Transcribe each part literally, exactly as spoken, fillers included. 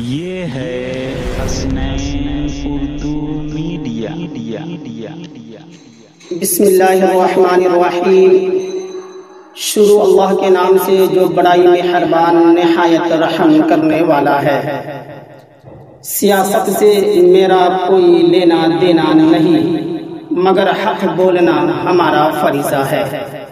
یہ ہے حسنین اردو میڈیا۔ بسم اللہ الرحمن الرحیم۔ شروع اللہ کے نام سے جو بڑائی مہربان نہایت رحم کرنے والا ہے۔ سیاست سے میرا کوئی لینا دینا نہیں، مگر حق بولنا ہمارا فریضہ ہے۔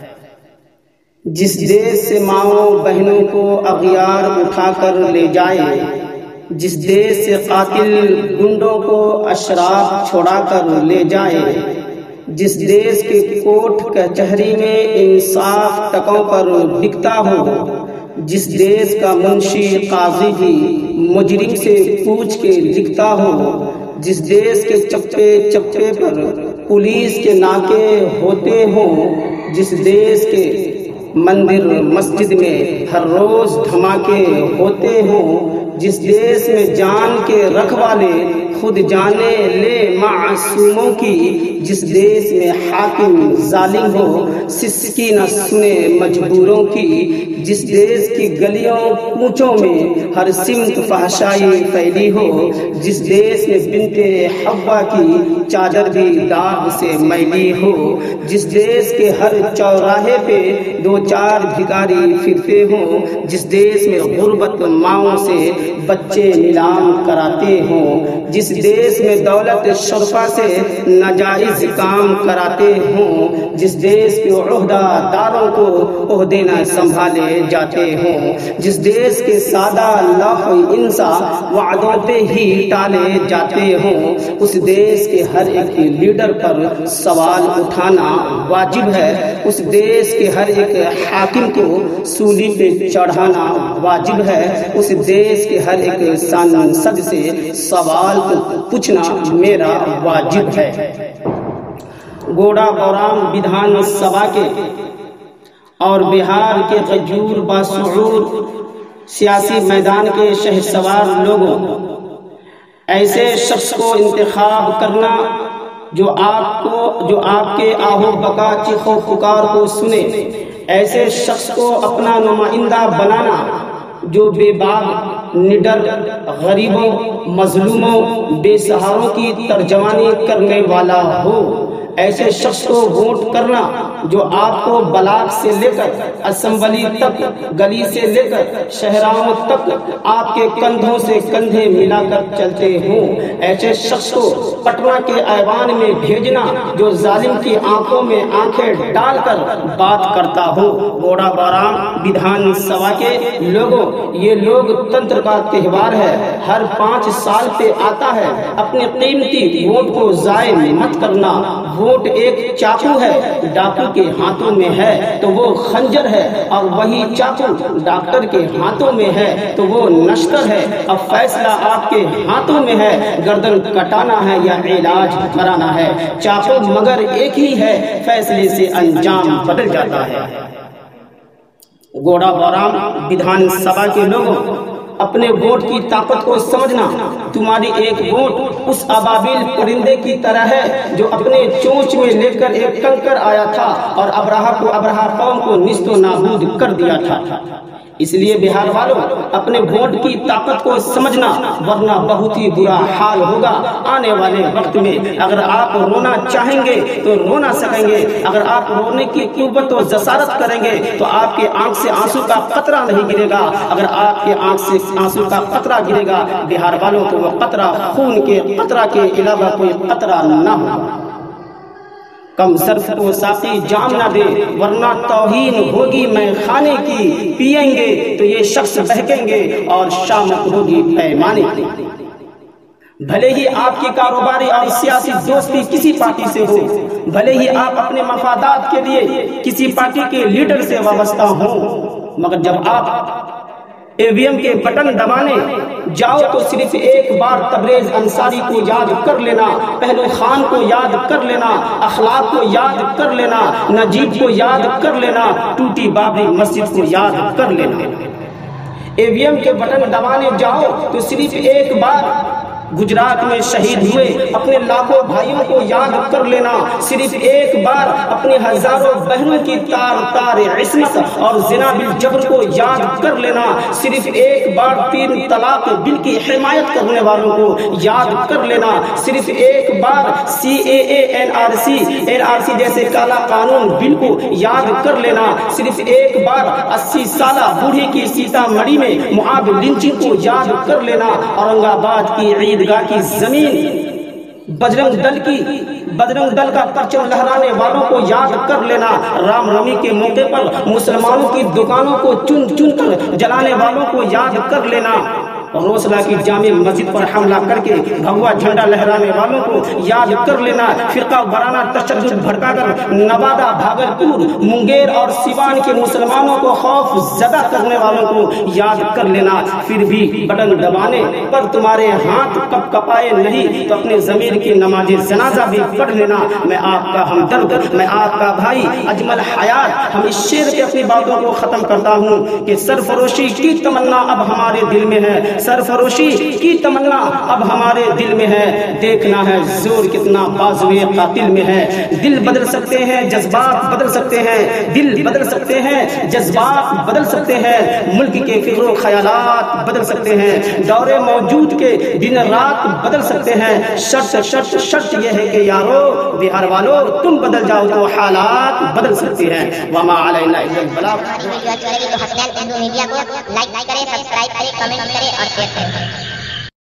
جس دیش سے ماؤں بہنوں کو اغیار اٹھا کر لے جائے، جس دیش سے قاتل گنڈوں کو اشراف چھوڑا کر لے جائے، جس دیش کے کوٹ کچہری میں انصاف ٹکوں پر بکتا ہو، جس دیش کا منشی قاضی بھی مجرم سے پوچھ کے لکھتا ہو، جس دیش کے چپے چپے پر پولیس کے ناکے ہوتے ہوں، جس دیش کے مندر مسجد میں ہر روز دھماکے ہوتے ہوں، جس دیش میں جان کے رکھوالے خود جانے لے معصوموں کی، جس دیش میں حاکم ظالم ہو سسکی نہ سنے مجبوروں کی، جس دیش کی گلیوں کوچوں میں ہر سمت فحشائی پھیلی ہو، جس دیش میں بنت حوا کی چادر بھی داغ سے میلی ہو، جس دیش کے ہر چوراہے پہ دو چار بھکاری پھرتے ہوں، جس دیش میں غربت ماؤں سے بچے نیلام کراتے ہوں، جس دیش میں دولت شرفا سے ناجائز کام کراتے ہوں، جس دیش کے عہدہ داروں کو عہدے نہ سنبھالے جاتے ہوں، جس دیش کے سادہ لاکھ انسا وعدوں پہ ہی ٹالے جاتے ہوں، اس دیش کے ہر ایک لیڈر پر سوال اٹھانا واجب ہے، اس دیش کے ہر ایک حاکم کو سولی پہ چڑھانا واجب ہے، اس دیش کے ہر ایک سانسد سے سوال پوچھنا میرا واجب ہے۔ گوڑا بورام بدھان سبھا کے اور بہار کے غیور باشعور سیاسی میدان کے شہسوار لوگوں، ایسے شخص کو انتخاب کرنا جو آپ کو جو آپ کے آہو بکا چیخو پکار کو سنے، ایسے شخص کو اپنا نمائندہ بنانا جو بے باک نڈر غریبوں مظلوموں بے سہاروں کی ترجمانی کرنے والا ہو، ایسے شخص کو ووٹ کرنا جو آپ کو بلاک سے لے کر اسمبلی تک، گلی سے لے کر شہراؤں تک آپ کے کندھوں سے کندھے ملا کر چلتے ہوں، ایسے شخص کو پٹنہ کے ایوان میں بھیجنا جو ظالم کی آنکھوں میں آنکھیں ڈال کر بات کرتا ہو۔ گوڑا بورام بدھان سبھا کے لوگوں، یہ لوگ تنتر کا تہوار ہے، ہر پانچ سال پہ آتا ہے، اپنے قیمتی ووٹ کو ضائع مت کرنا۔ ووٹ ایک چاقو ہے، ڈاکو کے ہاتھوں میں ہے تو وہ خنجر ہے، اور وہی چاقو ڈاکٹر کے ہاتھوں میں ہے تو وہ نشتر ہے۔ اب فیصلہ آپ کے ہاتھوں میں ہے، گردن کٹانا ہے یا علاج کرانا ہے، چاقو مگر ایک ہی ہے، فیصلے سے انجام بدل جاتا ہے۔ گوڑا بورام بدھان سبھا کے لوگوں، اپنے ووٹ کی طاقت کو سمجھنا، تمہاری ایک ووٹ اس ابابیل پرندے کی طرح ہے جو اپنے چونچ میں لے کر ایک کنکر آیا تھا اور ابرہا کو ابرہا قوم کو نیست و نابود کر دیا تھا۔ اس لیے بہار والوں، اپنے ووٹ کی طاقت کو سمجھنا، ورنہ بہت ہی برا حال ہوگا آنے والے وقت میں۔ اگر آپ رونا چاہیں گے تو رو نہ سکیں گے، اگر آپ رونے کی قوت و جسارت کریں گے تو آپ کے آنکھ سے آنسو کا قطرہ نہیں گرے گا، اگر آپ کے آنکھ سے آنسو کا قطرہ گرے گا بہار والوں تو وہ قطرہ خون کے قطرہ کے علاوہ کوئی قطرہ نہ ہوگا۔ کم صرف کو ساقی جام نہ دے، ورنہ توہین ہوگی میں خانے کی، پیئیں گے تو یہ شخص بہکیں گے اور شامت ہوگی پیمانے کی۔ بھلے ہی آپ کی کاروباری اور سیاسی دوستی کسی پارٹی سے ہو، بھلے ہی آپ اپنے مفادات کے لیے کسی پارٹی کے لیڈر سے وابستہ ہوں، مگر جب آپ ای وی ایم کے بٹن دبانے جاؤ تو صرف ایک بار تبریز انصاری کو یاد کر لینا، پہلو خان کو یاد کر لینا، اخلاق کو یاد کر لینا، نجیب کو یاد کر لینا، ٹوٹی بابری مسجد کو یاد کر لینا۔ ای وی ایم کے بٹن دبانے جاؤ تو صرف ایک بار گجرات میں شہید ہوئے اپنے لاکھوں بھائیوں کو یاد کر لینا، صرف ایک بار اپنی ہزاروں بہنوں کی تار تار عصمت اور زنا بالجبر کو یاد کر لینا، صرف ایک بار تین طلاق بل کی حمایت کرنے والوں کو یاد کر لینا، صرف ایک بار C A A N R C N R C جیسے کالا قانون بل کو یاد کر لینا، صرف ایک بار اسی سالہ بوڑھی کی سیتا مڑی میں معاد لنچنگ کو یاد کر لینا، اورنگ آباد کی عیدگاہ کی زمین بجرنگ دل کی بجرنگ دل کا پرچم لہرانے والوں کو یاد کر لینا، رام نومی کے موقع پر مسلمانوں کی دکانوں کو چن چن کر جلانے والوں کو یاد کر لینا، روسلا کی جامع مسجد پر حملہ کر کے بھگوا جھنڈا لہرانے والوں کو یاد کر لینا، فرقہ وارانہ تشدد بھڑکا کر نوادہ، بھاگلپور، منگیر اور سیوان کے مسلمانوں کو خوف زدہ کرنے والوں کو یاد کر لینا، پھر بھی بٹن دبانے پر تمہارے ہاتھ کپ کپائے نہیں تو اپنے ضمیر کی نماز جنازہ بھی پڑھ لینا۔ میں آپ کا ہمدرد، میں آپ کا بھائی اجمل حیات، ہم اس شعر کے اپنی باتوں کو ختم کرتا ہوں کہ سرفروشی کی تمنا اب ہمارے دل میں ہے، سرفروشی کی تمنا اب ہمارے دل میں ہے، دیکھنا ہے زور کتنا بازوئے قاتل میں ہے، دل بدل سکتے ہیں جذبات بدل سکتے ہیں، دل بدل سکتے ہیں جذبات بدل سکتے ہیں، ملک کے فکر و خیالات بدل سکتے ہیں، دور موجود کے دن رات بدل سکتے ہیں، شرط شرط شرط یہ ہے کہ یارو بہار والو تم بدل جاؤ تو حالات بدل سکتے ہیں۔ وما علینا الا البلاغ۔ ویڈیو اچھی لگی تو حسنین اردو میڈیا کو لائک کریں، سبسکرائب کریں، کمنٹ کریں اور شیئر کریں۔